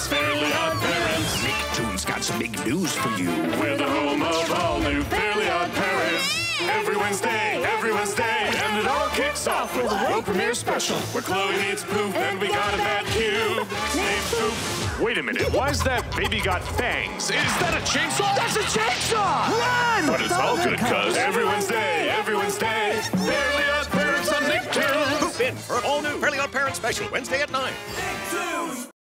It's Fairly Odd Parents. Nicktoons got some big news for you. We're the home of all new Fairly Odd Parents. Every Wednesday, and it all kicks off with a world premiere special where Chloe meets Poof and we got a bad cube named Poof. Wait a minute, why's that baby got fangs? Is that a chainsaw? That's a chainsaw! Run! But it's all good, cuz every Wednesday, Fairly Odd Parents on Nicktoons. In for an all-new Fairly Odd Parents special, Wednesday at 9.